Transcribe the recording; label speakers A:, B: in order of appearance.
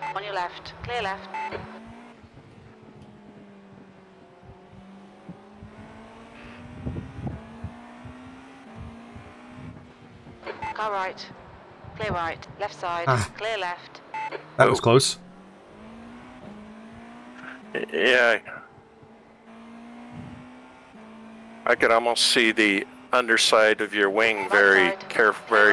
A: On your left. Clear left. Car right. Clear right. Left side. Clear left.
B: That was close.
C: Yeah. I could almost see the underside of your wing very
A: side.
C: careful, very